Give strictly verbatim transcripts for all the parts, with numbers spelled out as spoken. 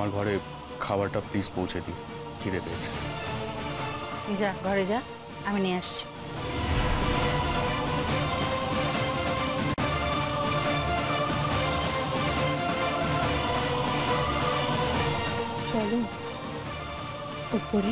আমার ঘরে খাবারটা প্লিজ পৌঁছে দিই, খিদে পেয়েছে। যা ঘরে যা, আমি নিয়ে আসছি। চলো উপরে।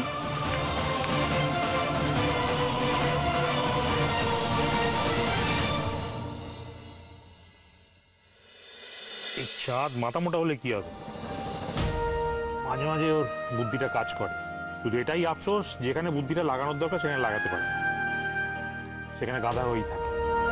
এই চাঁদ মাথা মোটা হলে কি হবে, মাঝে মাঝে ওর বুদ্ধিটা কাজ করে। শুধু এটাই আফসোস, যেখানে বুদ্ধিটা লাগানোর দরকার সেখানে লাগাতে পারে, সেখানে গাধা হয়েই থাকে।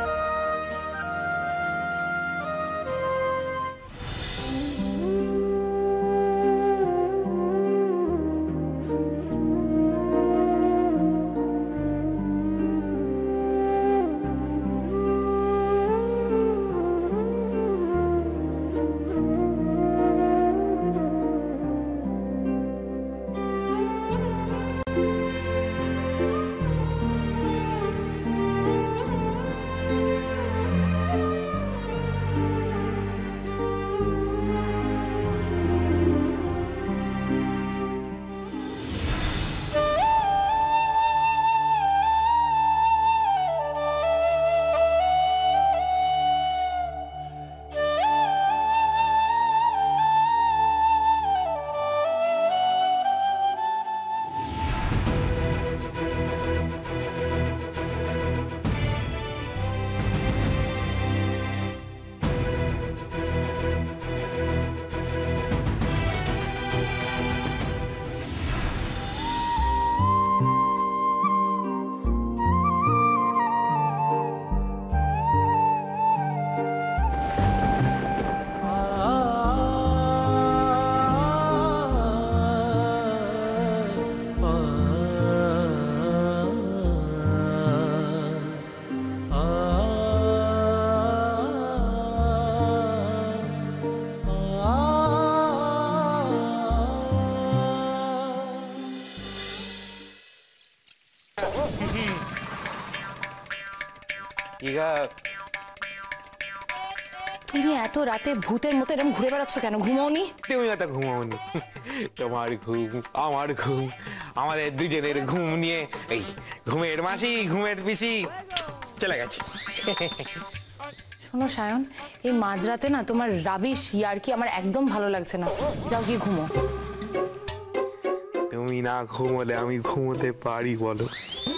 তুমি এত রাতে ভূতের মতো এরকম ঘুরে বেড়াচ্ছ কেন? ঘুমাওনি? তুমি এত ঘুমাওনি, তোমার ঘুম আমার ঘুম, আমাদের দুজনের ঘুম নিয়ে এই ঘুমের মাসি ঘুমের পিসি চলে গেছে। শোনো সায়ন, এই মাঝরাতে না তোমার রাবিশ ইয়ার্কি আমার একদম ভালো লাগছে না। যাও গিয়ে ঘুমো। তুমি না ঘুমোলে আমি ঘুমোতে পারি বলো?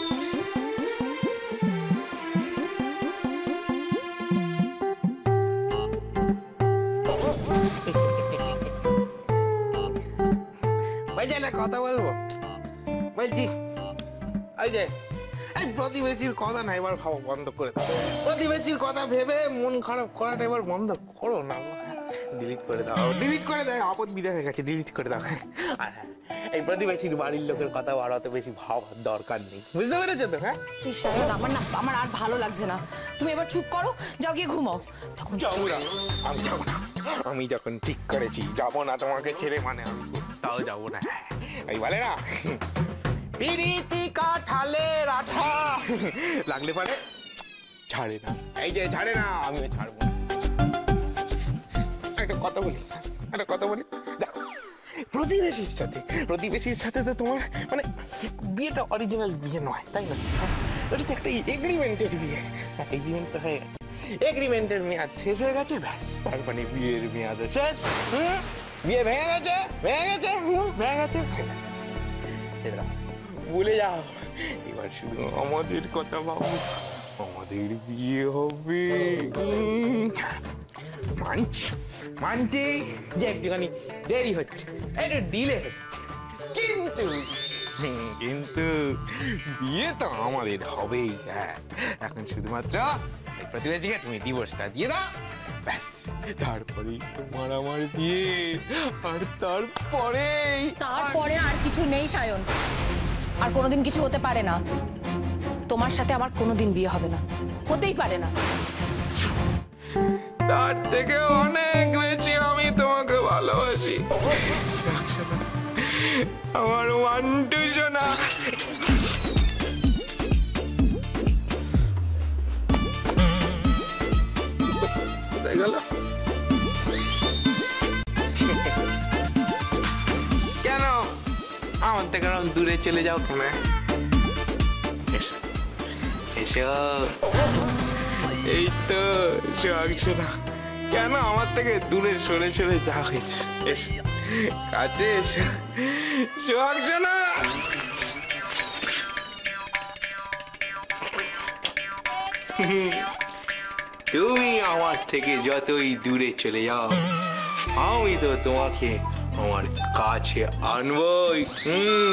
কথা বলবো বলছি, এই যে এই প্রতিবেশীর কথা না এবার ভাবা বন্ধ করে দাও। প্রতিবেশীর কথা ভেবে মন খারাপ করাটা এবার বন্ধ করো না, ডিলিট করে দাও, ডিলিট করে দাও। আপদ বিদায় হয়ে গেছে, ডিলিট করে দাও। আর হ্যাঁ, এই প্রতিবেশীর বাড়ির লোকের কথা বাড়াতে বেশি ভাবার দরকার নেই, বুঝতে পেরেছো তো? হ্যাঁ সায়ন, আমার না আমার আর ভালো লাগছে না, তুমি এবার চুপ করো, যাও গিয়ে ঘুমাও। তখন যাবো না, আমি যাবো না। আমি যখন ঠিক করেছি যাবো না তোমাকে ছেড়ে, মানে আমি তাও যাবো না। এই বলে না পিরিতি কাঠালের আঠা লাগলে পারে ছাড়ে না, এই যে ছাড়ে না, আমিও ছাড়বো না। একটা কথা বলি, একটা কথা বলি, দেখো প্রতিবেশীর সাথে প্রতিবেশীর সাথে তো তোমার মানে বিয়েটা অরিজিনাল বিয়ে নয়, তাই না? এটা তো একটা এগ্রিমেন্টের বিয়ে, এগ্রিমেন্ট তো হয়ে গেছে, এগ্রিমেন্টের মেয়াদ শেষ হয়ে গেছে, ব্যাস তার মানে বিয়ের মেয়াদ শেষ। হুম, বিয়ে ভেঙে গেছে, ভেঙে গেছে, হুম ভেঙে গেছে, ছেড়ে দাও, ভুলে যাও। এবার শুধু আমাদের কথা ভাবো, আমাদের বিয়ে হবে। মানছি মানছি যে একটুখানি দেরি হচ্ছে, একটু ডিলে হচ্ছে, কিন্তু কিন্তু বিয়ে তো আমাদের হবেই। হ্যাঁ, এখন শুধুমাত্র প্রতিবেশীকে তুমি ডিভোর্সটা দিয়ে দাও, ব্যাস তারপরেই তোমার আমার বিয়ে। আর তারপরে তারপরে আর কিছু নেই সায়ন, আর কোনোদিন কিছু হতে পারে না। তোমার সাথে আমার কোনোদিন বিয়ে হবে না, হতেই পারে না। তার থেকে অনেক বেশি আমি তোমাকে ভালোবাসি আমার ওয়ান্টু সোনা। কোথায় গেল? আমার থেকে এরকম দূরে চলে যাও কেন? এসো এসো, এই তো সোহাগ সোনা, কেন আমার থেকে দূরে সরে সরে যা হয়েছে? এসো কাছে এসো সোহাগ সোনা। তুমি আমার থেকে যতই দূরে চলে যাও, আমি তো তোমাকে আমার কাছে আনবই। হুম,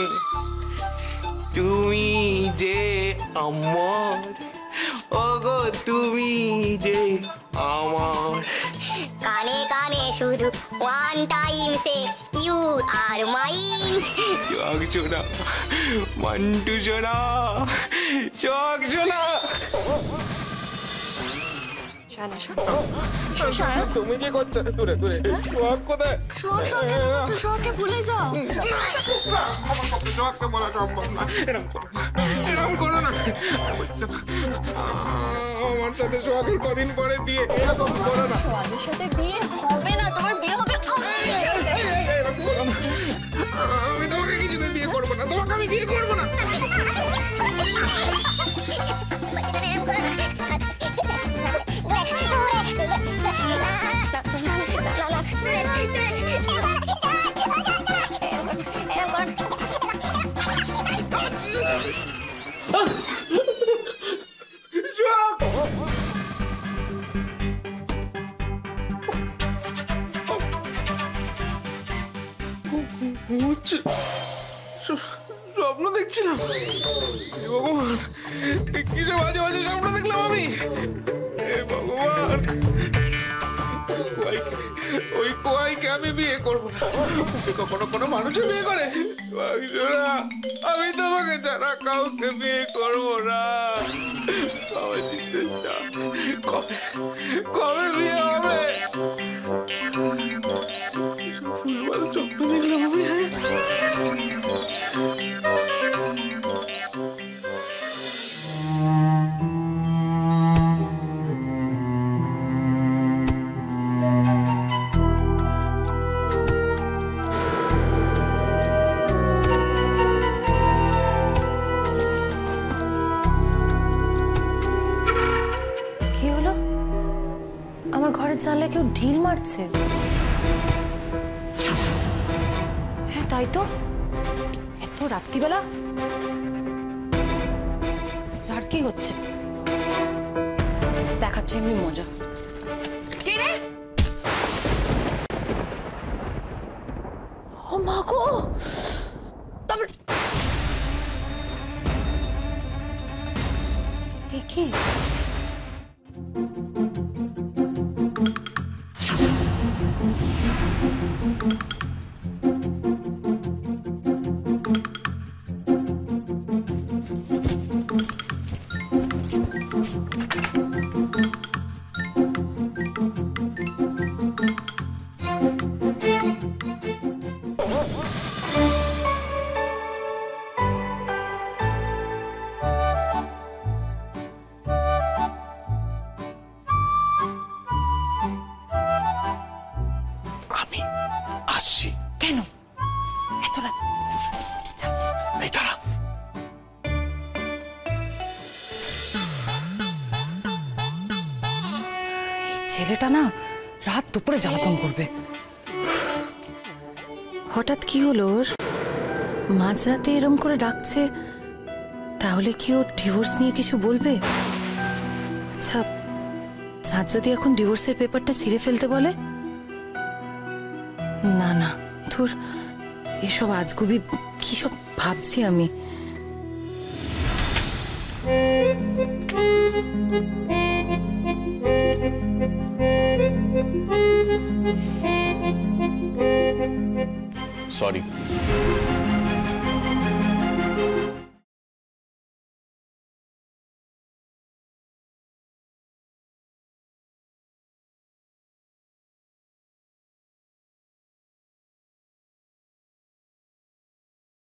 তুমি যে আমার, ওগো তুমি যে আমার। কানে কানে শুধু one time say you are mine. চোখ সোনা, মন্টু সোনা, চোখ সোনা। তুমি কি করছো দূরে দূরে? সোহাগ কোথায়? সোহাগ সোহাগকে দেখো, সোহাগকে ভুলে যাও। আমার পক্ষে সোহাগকে বলা সম্ভব না। এরকম করো না, এরকম করো না। আমার সাথে সোহাগের কদিন পরে বিয়ে, এরকম করো না। সোহাগের সাথে বিয়ে হবে না, তোমার বিয়ে হবে আমি তোমাকে কিছুতে বিয়ে করবো না, তোমাকে আমি বিয়ে করবো না। স্বপ্ন দেখছিলাম, ভগবান কিসব বাজে বাজে স্বপ্ন দেখলাম আমি। ভগবান, ওই কোয়াইকে আমি বিয়ে করবো না। কখনো কোনো মানুষের বিয়ে করে? আমি তোমাকে ছাড়া কাউকে বিয়ে করবো না। কবে কবে বিয়ে হবে? ফুলবাল স্বপ্ন দেখলাম আমি। জানলে কেউ ঢিল মারছে। হ্যাঁ তাই তো, এত রাত্রিবেলা আর কি হচ্ছে? দেখাচ্ছে এমনি মজা। কে রে? ও মা গো, তবে এ কি? কেন এত রাত? ছেলেটা না রাত দুপুরে জ্বালাতন করবে। হঠাৎ কি হলো ওর? মাঝরাতে এরম করে ডাকছে, তাহলে কি ও ডিভোর্স নিয়ে কিছু বলবে? আচ্ছা, চাঁদ যদি এখন ডিভোর্সের পেপারটা ছিঁড়ে ফেলতে বলে? না না, তোর এসব আজগুবি কি সব ভাবছি আমি। সরি।